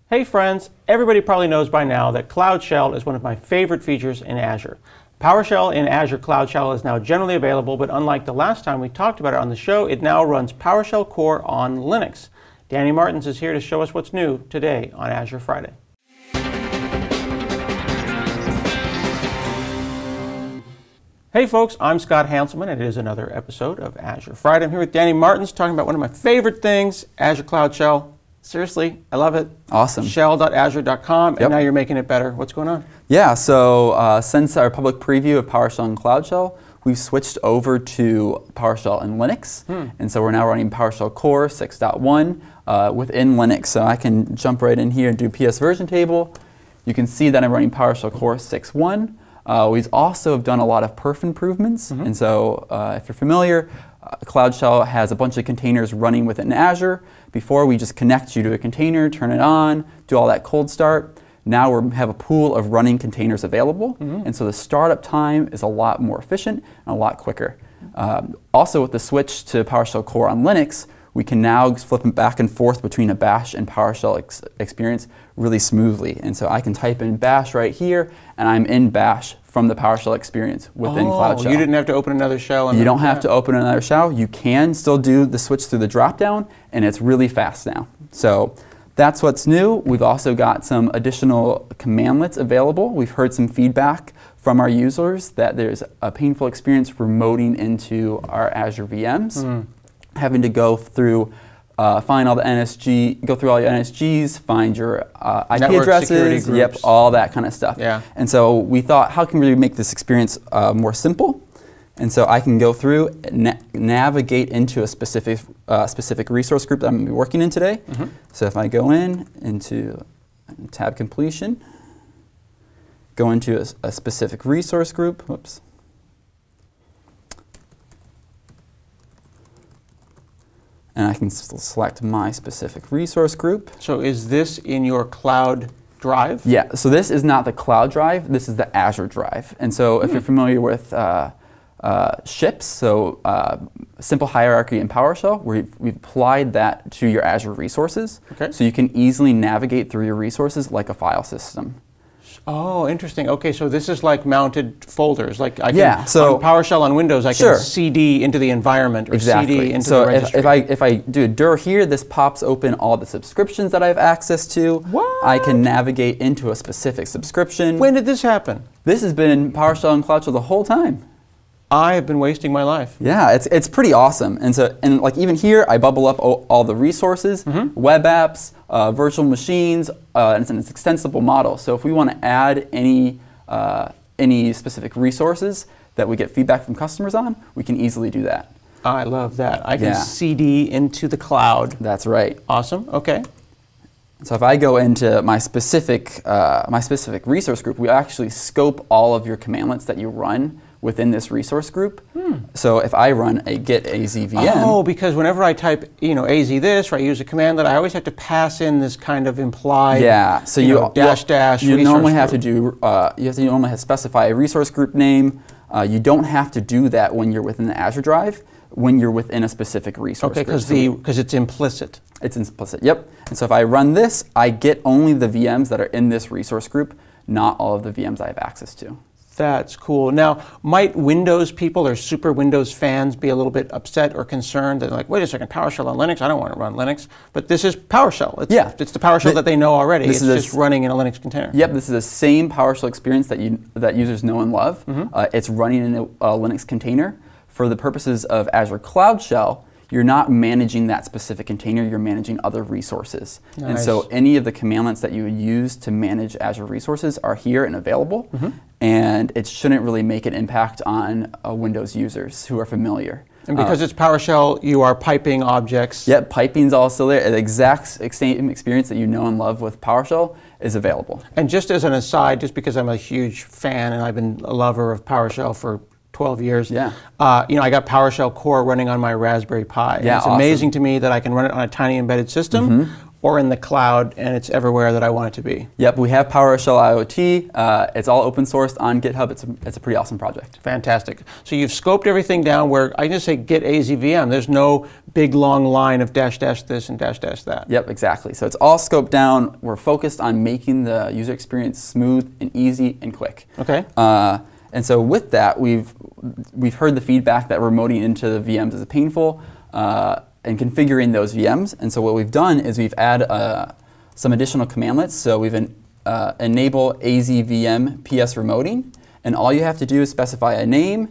Hey friends, everybody probably knows by now that Cloud Shell is one of my favorite features in Azure. PowerShell in Azure Cloud Shell is now generally available, but unlike the last time we talked about it on the show, it now runs PowerShell Core on Linux. Danny Martins is here to show us what's new today on Azure Friday. Hey folks, I'm Scott Hanselman, and it is another episode of Azure Friday. I'm here with Danny Martins talking about one of my favorite things, Azure Cloud Shell. Seriously, I love it. Awesome. Shell.azure.com, and now you're making it better. What's going on? Yeah, so since our public preview of PowerShell and Cloud Shell, we've switched over to PowerShell in Linux. And so we're now running PowerShell Core 6.1 within Linux. So I can jump right in here and do PS version table. You can see that I'm running PowerShell Core 6.1. We also have done a lot of perf improvements. And so if you're familiar, Cloud Shell has a bunch of containers running within Azure. Before, we just connect you to a container, turn it on, do all that cold start. Now we have a pool of running containers available, and so the startup time is a lot more efficient and a lot quicker. Also, with the switch to PowerShell Core on Linux, we can now flip it back and forth between a Bash and PowerShell experience really smoothly. And so I can type in Bash right here, and I'm in Bash from the PowerShell experience within Cloud Shell. You didn't have to open another shell? You don't have to open another shell. You can still do the switch through the dropdown, and it's really fast now. So that's what's new. We've also got some additional commandlets available. We've heard some feedback from our users that there's a painful experience remoting into our Azure VMs. Having to go through, find all the NSG, go through all your NSGs, find your IP Network addresses, all that kind of stuff. And so we thought, how can we make this experience more simple? And so I can go through, navigate into a specific resource group that I'm going to be working in today. So if I go into tab completion, go into a specific resource group, whoops. And I can select my specific resource group. So is this in your cloud drive? Yeah, so this is not the cloud drive, this is the Azure drive. And so if you're familiar with ships, so simple hierarchy in PowerShell, we've applied that to your Azure resources. So you can easily navigate through your resources like a file system. Oh, interesting. Okay, so this is like mounted folders. Like I can, so on PowerShell on Windows, I can CD into the environment or CD into the registry. So if I do a dir here, this pops open all the subscriptions that I have access to. I can navigate into a specific subscription. When did this happen? This has been in PowerShell and Cloud Shell the whole time. I have been wasting my life. Yeah, it's pretty awesome. And so, like even here, I bubble up all the resources, web apps, virtual machines, and it's an extensible model. So if we want to add any specific resources that we get feedback from customers on, we can easily do that. I love that. I can CD into the cloud. That's right. Awesome. Okay. So if I go into my specific resource group, we actually scope all of your commandlets that you run within this resource group. So if I run a get azvm. Oh, because whenever I type, az this, or I use a command that I always have to pass in this kind of implied, so you normally have to do, you normally have to specify a resource group name. You don't have to do that when you're within the Azure drive, when you're within a specific resource group. Okay, because it's implicit. It's implicit, yep. And so if I run this, I get only the VMs that are in this resource group, not all of the VMs I have access to. That's cool. Now, might Windows people or super Windows fans be a little bit upset or concerned? They're like, wait a second, PowerShell on Linux? I don't want to run Linux. But this is PowerShell. It's the PowerShell that they know already. It's just running in a Linux container. Yep, this is the same PowerShell experience that users know and love. It's running in a Linux container. For the purposes of Azure Cloud Shell, you're not managing that specific container, you're managing other resources. And so any of the commandlets that you would use to manage Azure resources are here and available. And it shouldn't really make an impact on Windows users who are familiar. And because it's PowerShell, you are piping objects. Yep, piping's also there. The exact same experience that you know and love with PowerShell is available. And just as an aside, just because I'm a huge fan and I've been a lover of PowerShell for 12 years. I got PowerShell Core running on my Raspberry Pi. It's amazing to me that I can run it on a tiny embedded system or in the cloud, and it's everywhere that I want it to be. Yep, we have PowerShell IoT. It's all open sourced on GitHub. It's a pretty awesome project. Fantastic. So you've scoped everything down where I can just say git AZVM. There's no big long line of dash dash this and dash dash that. Yep, exactly. So it's all scoped down. We're focused on making the user experience smooth and easy and quick. Okay. And so with that, we've heard the feedback that remoting into the VMs is painful and configuring those VMs. And so what we've done is we've added some additional commandlets. So we've enable AZVM PS remoting. And all you have to do is specify a name.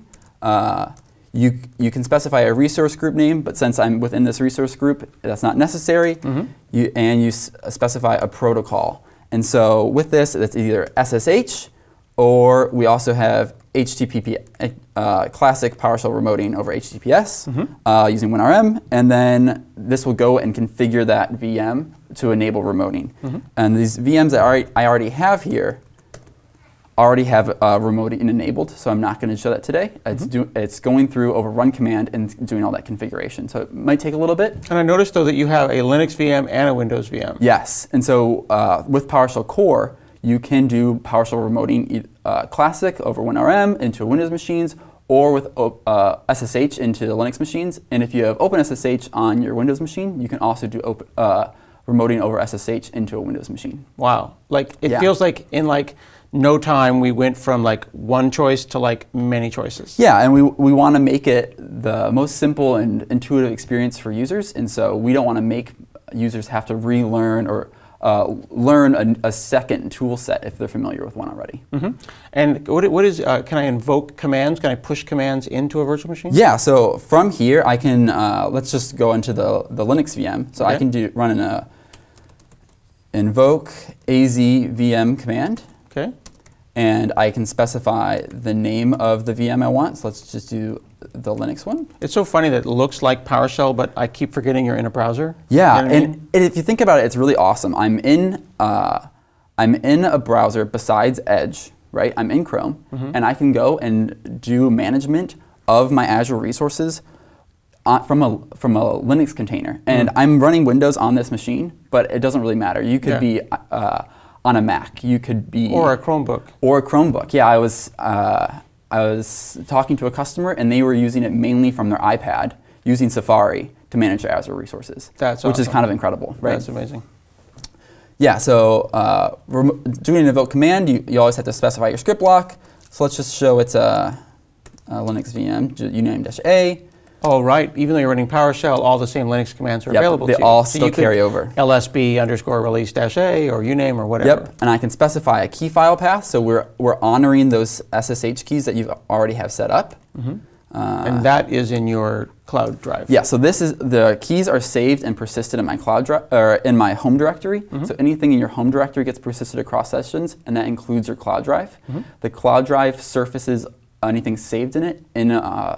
You can specify a resource group name, but since I'm within this resource group, that's not necessary. You specify a protocol. And so with this, it's either SSH, or we also have HTTP, classic PowerShell remoting over HTTPS using WinRM, and then this will go and configure that VM to enable remoting. And these VMs that I already have here already have remoting enabled, so I'm not going to show that today. It's going through over run command and doing all that configuration, so it might take a little bit. And I noticed though that you have a Linux VM and a Windows VM. Yes, and so with PowerShell Core, you can do PowerShell remoting classic over WinRM into Windows machines, or with SSH into the Linux machines. And if you have OpenSSH on your Windows machine, you can also do remoting over SSH into a Windows machine. Wow, like it feels like in like no time we went from like one choice to like many choices. Yeah, and we want to make it the most simple and intuitive experience for users, and so we don't want to make users have to relearn or learn a second tool set if they're familiar with one already. And what is, can I invoke commands? Can I push commands into a virtual machine? Yeah, so from here I can, let's just go into the Linux VM. So I can run an invoke AZVM command. Okay. And I can specify the name of the VM I want. So let's just do the Linux one. It's so funny that it looks like PowerShell, but I keep forgetting you're in a browser. Yeah, you know what I mean? and if you think about it, it's really awesome. I'm in a browser besides Edge, right? I'm in Chrome, and I can go and do management of my Azure resources from a Linux container. And I'm running Windows on this machine, but it doesn't really matter. You could be on a Mac. You could be or a Chromebook. Or a Chromebook. Yeah, I was talking to a customer, and they were using it mainly from their iPad, using Safari to manage their Azure resources. That's which awesome. is kind of incredible, right? That's amazing. Yeah. So doing an invoke command, you always have to specify your script block. So let's just show it's a Linux VM uname-a. Oh, right. Even though you're running PowerShell, all the same Linux commands are available to you. They all So still you could carry over. lsb_release-a or uname or whatever. Yep, and I can specify a key file path, so we're honoring those SSH keys that you already have set up. And that is in your cloud drive. Yeah, so the keys are saved and persisted in my cloud drive or in my home directory. So anything in your home directory gets persisted across sessions, and that includes your cloud drive. The cloud drive surfaces anything saved in it in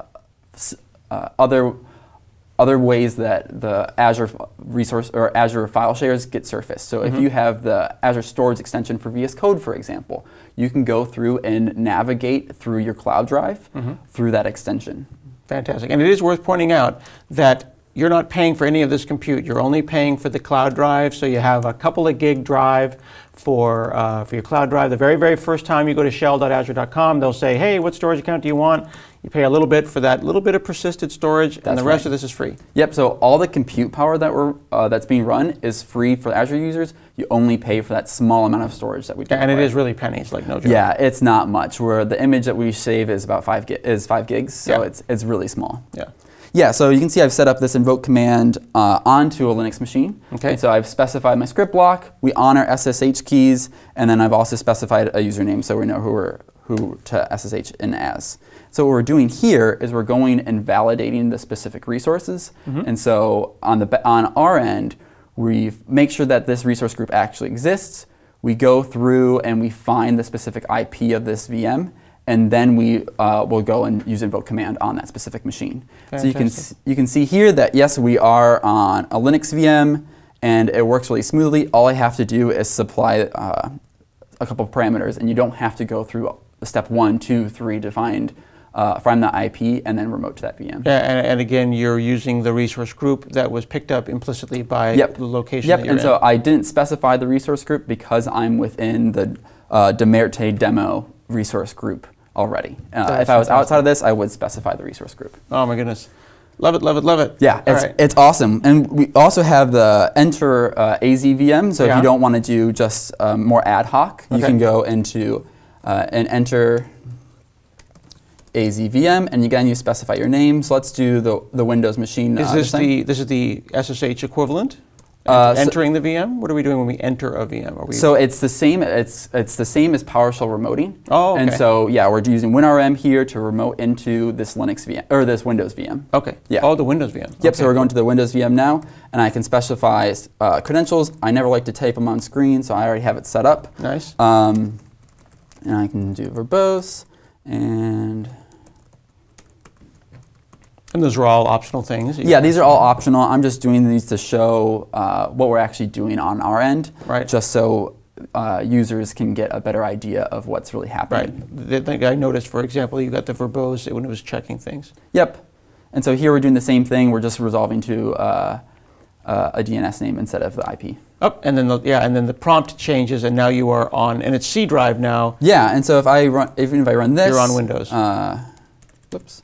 other ways that the Azure resource or Azure file shares get surfaced. So if you have the Azure Storage extension for VS Code, for example, you can go through and navigate through your cloud drive through that extension. Fantastic. And it is worth pointing out that you're not paying for any of this compute. You're only paying for the cloud drive. So you have a couple of gig drive for your cloud drive. The very, very first time you go to shell.azure.com, they'll say, hey, what storage account do you want? You pay a little bit for that little bit of persisted storage, and the rest of this is free. Yep, so all the compute power that's being run is free for Azure users. You only pay for that small amount of storage that we do. And it is really pennies, like no joke. Yeah, it's not much. Where the image that we save is about 5 gigs, so it's really small. Yeah. Yeah, so you can see I've set up this invoke command onto a Linux machine. Okay. And so I've specified my script block, we honor SSH keys, and then I've also specified a username so we know who to SSH in as. So what we're doing here is we're going and validating the specific resources. And so on our end, we make sure that this resource group actually exists. We go through and we find the specific IP of this VM, and then we will go and use invoke command on that specific machine. Fantastic. So you can see here that yes, we are on a Linux VM, and it works really smoothly. All I have to do is supply a couple of parameters, and you don't have to go through step 1, 2, 3 to find from that IP and then remote to that VM. Yeah, and again, you're using the resource group that was picked up implicitly by the location that you're and so I didn't specify the resource group because I'm within the Demerte demo resource group already. If I was outside of this, I would specify the resource group. Oh my goodness. Love it, love it, love it. Yeah, it's awesome. And we also have the enter AZVM, so if you don't want to do just more ad hoc, you can go into and enter AZVM, and again, you specify your name. So let's do the Windows machine. Is this this is the SSH equivalent? Entering the VM? What are we doing when we enter a VM? So it's the same. It's the same as PowerShell remoting. Oh, okay. And so yeah, we're using WinRM here to remote into this Linux VM or this Windows VM. Okay. Yeah. Oh, the Windows VM. Yep. So we're going to the Windows VM now, and I can specify credentials. I never like to type them on screen, so I already have it set up. Nice. And I can do verbose and. And those are all optional things? Yeah, these are all optional. I'm just doing these to show what we're actually doing on our end, just so users can get a better idea of what's really happening. Right. The thing I noticed, for example, you got the verbose when it was checking things. Yep. And so here we're doing the same thing. We're just resolving to a DNS name instead of the IP. Oh, and then the prompt changes, and now you are on, and it's C drive now. Yeah, and so if I run, even if I run this, you're on Windows. Whoops.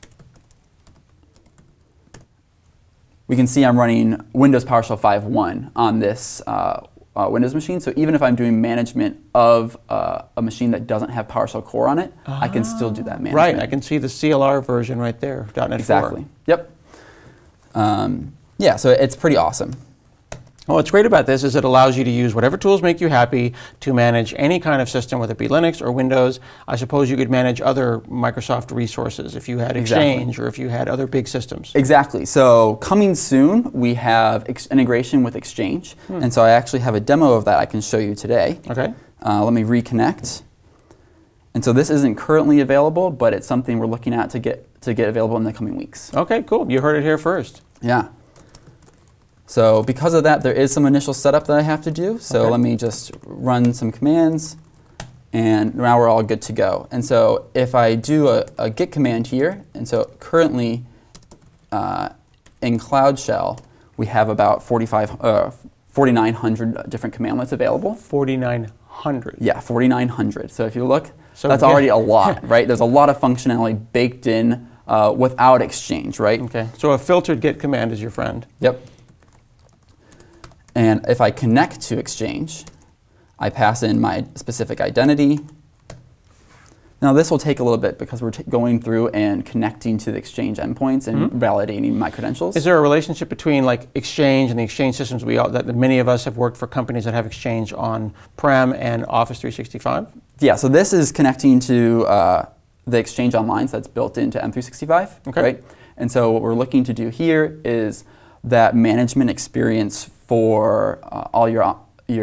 We can see I'm running Windows PowerShell 5.1 on this Windows machine. So even if I'm doing management of a machine that doesn't have PowerShell core on it, I can still do that management. Right, I can see the CLR version right there, .NET 4. Exactly, yep. Yeah, so it's pretty awesome. Well, what's great about this is it allows you to use whatever tools make you happy to manage any kind of system, whether it be Linux or Windows. I suppose you could manage other Microsoft resources if you had Exchange or if you had other big systems. Exactly. So coming soon, we have integration with Exchange. And so I actually have a demo of that I can show you today. Okay. Let me reconnect. And so this isn't currently available, but it's something we're looking at to get available in the coming weeks. Okay, cool. You heard it here first. Yeah. So because of that, there is some initial setup that I have to do. So let me just run some commands, and now we're all good to go. And so if I do a git command here, and so currently in Cloud Shell, we have about 4,900 different commandlets available. 4,900? Yeah, 4,900. So if you look, that's already a lot, right? There's a lot of functionality baked in without Exchange, right? Okay, so a filtered git command is your friend. Yep. And if I connect to Exchange, I pass in my specific identity. Now this will take a little bit because we're going through and connecting to the Exchange endpoints and validating my credentials. Is there a relationship between like Exchange and the Exchange systems that many of us have worked for companies that have Exchange on-prem and Office 365? Yeah, so this is connecting to the Exchange Online, so that's built into M365, right? And so what we're looking to do here is that management experience for all your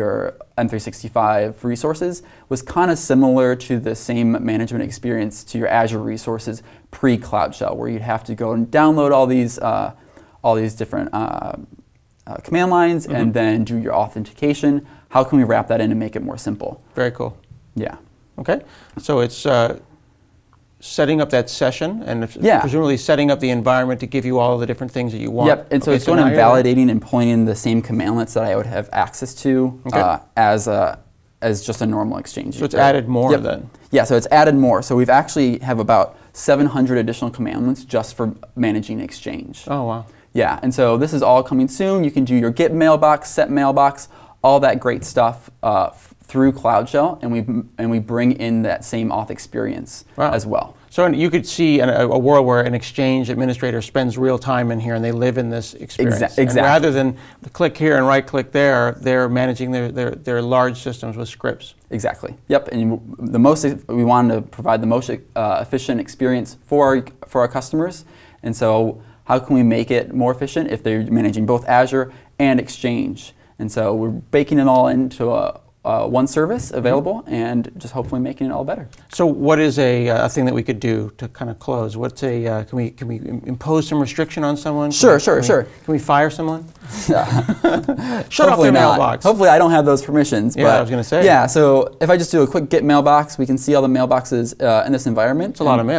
M365 resources was kind of similar to the same management experience to your Azure resources pre-Cloud Shell, where you'd have to go and download all these different command lines and then do your authentication. How can we wrap that in and make it more simple? Very cool. Yeah. Okay, so it's setting up that session and presumably setting up the environment to give you all the different things that you want. Yep, and so it's going and validating and pulling in the same commandlets that I would have access to as just a normal Exchange. So it's added more then? Yeah, so it's added more. So we've actually have about 700 additional commandlets just for managing Exchange. Oh, wow. Yeah, and so this is all coming soon. You can do your Git mailbox, set mailbox, all that great stuff through Cloud Shell, and we bring in that same auth experience as well. So you could see a world where an Exchange administrator spends real time in here and they live in this experience. Exactly. And rather than click here and right click there, they're managing their large systems with scripts. Exactly. Yep. And we wanted to provide the most efficient experience for our customers. And so how can we make it more efficient if they're managing both Azure and Exchange? And so we're baking it all into one service available and just hopefully making it all better. So what is a thing that we could do to kind of close? What's can we impose some restriction on someone? Sure. Can we fire someone? Shut off their mailbox. Hopefully I don't have those permissions. Yeah, but I was going to say. Yeah, so if I just do a quick git mailbox, we can see all the mailboxes in this environment. It's a lot of mail.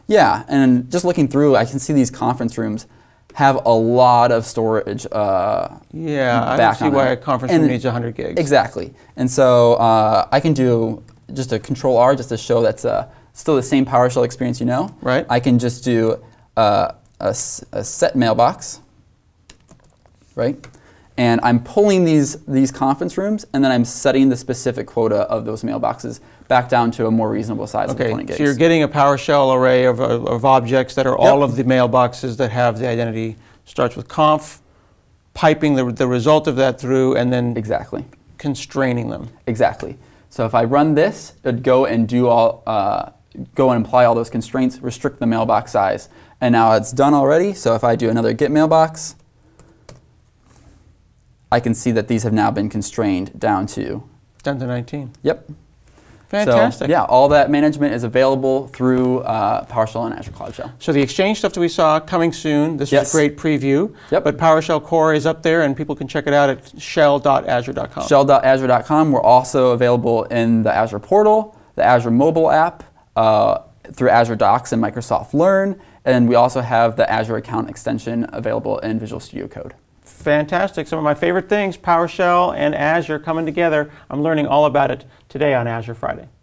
Yeah, and just looking through, I can see these conference rooms have a lot of storage. Yeah, I don't see why a conference room needs 100 gigs. Exactly. And so I can do just a Control-R just to show that's still the same PowerShell experience you know. Right. I can just do a set mailbox, right? And I'm pulling these conference rooms, and then I'm setting the specific quota of those mailboxes back down to a more reasonable size of 20 gigs. So you're getting a PowerShell array of objects that are all of the mailboxes that have the identity. Starts with conf, piping the result of that through, and then exactly constraining them. Exactly. So if I run this, it would go and do all, go and apply all those constraints, restrict the mailbox size, and now it's done already. So if I do another get mailbox, I can see that these have now been constrained down to 19. Yep. Fantastic. So, yeah, all that management is available through PowerShell and Azure Cloud Shell. So the Exchange stuff that we saw coming soon, this is a great preview. Yep. But PowerShell Core is up there, and people can check it out at shell.azure.com. Shell.azure.com. We're also available in the Azure portal, the Azure mobile app, through Azure Docs and Microsoft Learn, and we also have the Azure account extension available in Visual Studio Code. Fantastic. Some of my favorite things, PowerShell and Azure coming together. I'm learning all about it today on Azure Friday.